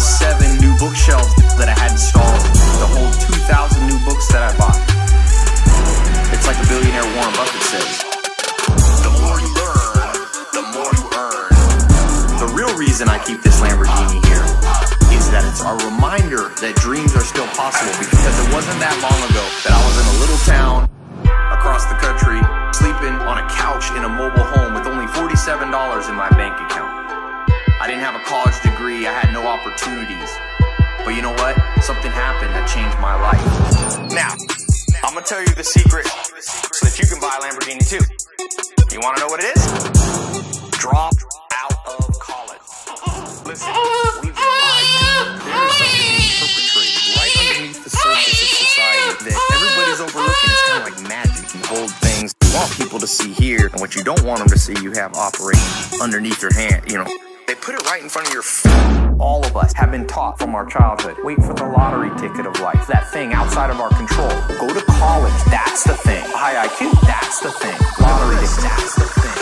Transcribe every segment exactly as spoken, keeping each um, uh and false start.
forty-seven new bookshelves that I had installed to hold two thousand new books that I bought. It's like a billionaire Warren Buffett says, the more you learn, the more you earn. The real reason I keep this Lamborghini here is that it's a reminder that dreams are still possible, because it wasn't that long ago that I was in a little town across the country, sleeping on a couch in a mobile home with only forty-seven dollars in my bank account. I didn't have a college degree, I had no opportunities. But you know what? Something happened that changed my life. Now, I'm gonna tell you the secret so that you can buy a Lamborghini too. You wanna know what it is? Drop out of college. Listen, we've been lied to. There is something being perpetrated right underneath the surface of society that everybody's overlooking. It's kind of like magic. You hold things you want people to see here, and what you don't want them to see, you have operating underneath your hand, you know. They put it right in front of your face. All of us have been taught from our childhood, wait for the lottery ticket of life, that thing outside of our control. Go to college, that's the thing. High I Q, that's the thing. Lottery ticket, that's the thing.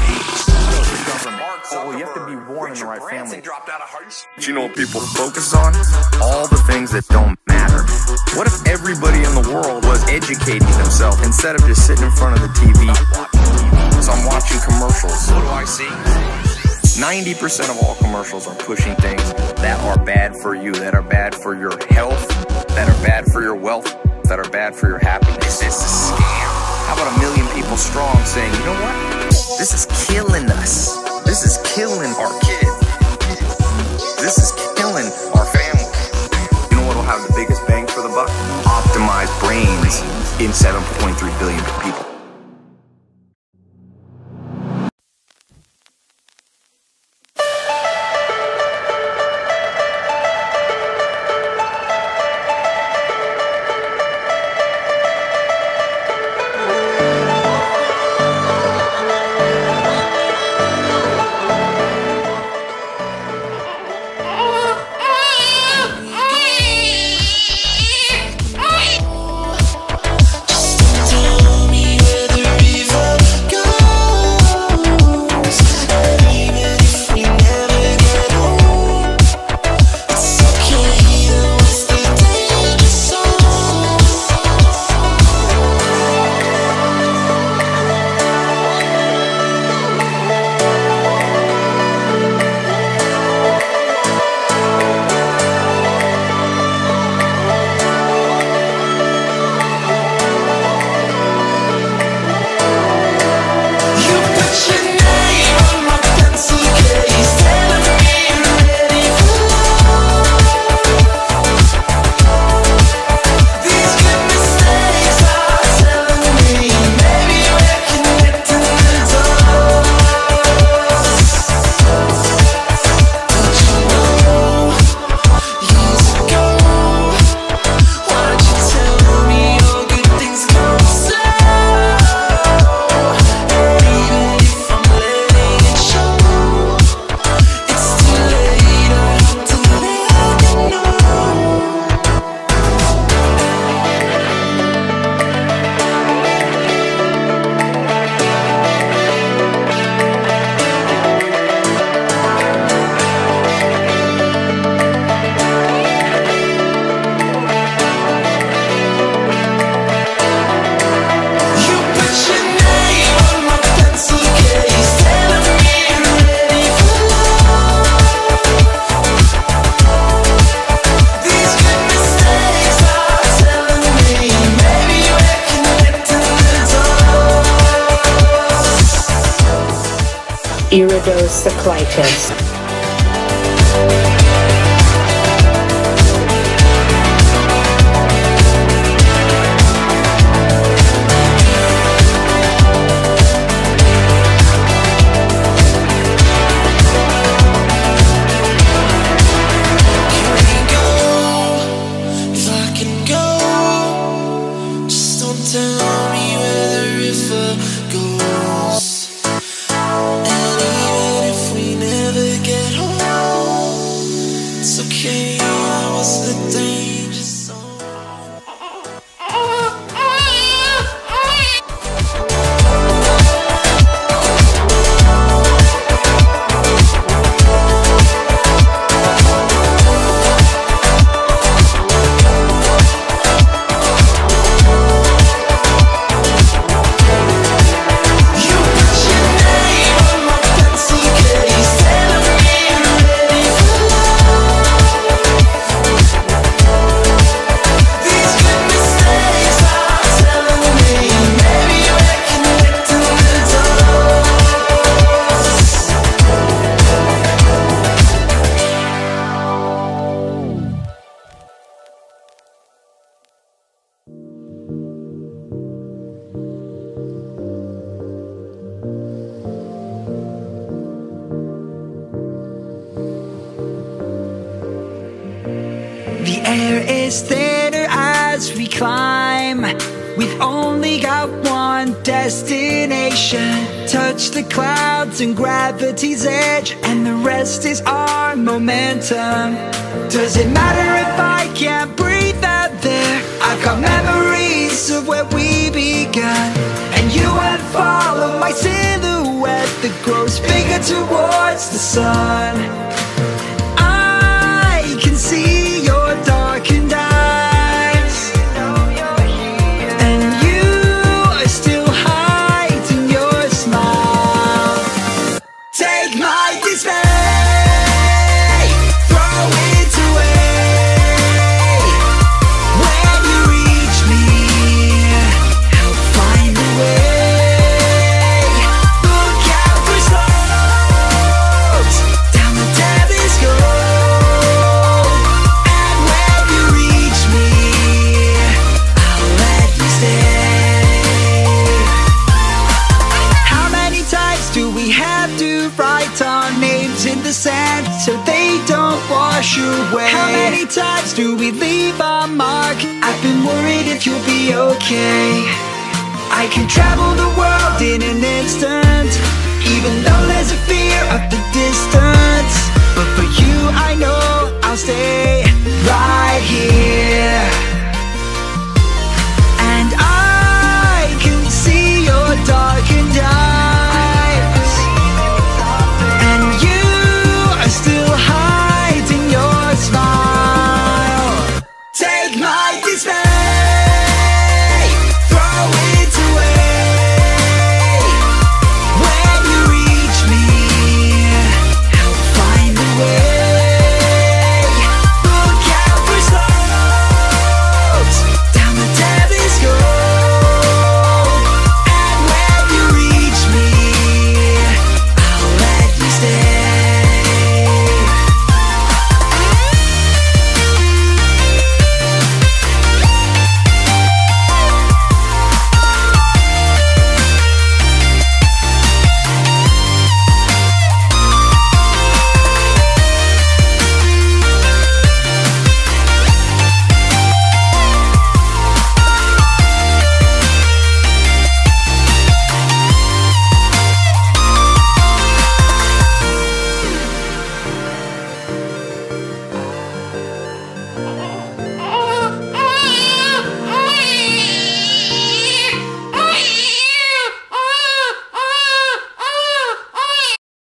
Oh, you have to be born in the right family. But you know what people focus on? All the things that don't matter. What if everybody in the world was educating themselves instead of just sitting in front of the T V? So I'm watching commercials. What do I see? ninety percent of all commercials are pushing things that are bad for you, that are bad for your health, that are bad for your wealth, that are bad for your happiness. It's a scam. How about a million people strong saying, you know what? This is killing us. This is killing our kids. This is killing our family. You know what will have the biggest bang for the buck? Optimized brains in seven point three billion people. Iridocyclitis. And even if we never get home, air is thinner as we climb. We've only got one destination. Touch the clouds and gravity's edge, and the rest is our momentum. Does it matter if I can't breathe out there? I've got memories of where we began, and you unfollow my silhouette that grows bigger towards the sun. I can see your darkened eyes, and you are still hiding your smile. Take my dismay, throw it away. When you reach me, help find the way. Look out for slopes, down the telescope. And when you reach me, I'll let you stay. How many times do we have to write our names in the sand so they don't wash away? How many times do we leave our mark? I've been worried if you'll be okay. I can travel the world in an instant,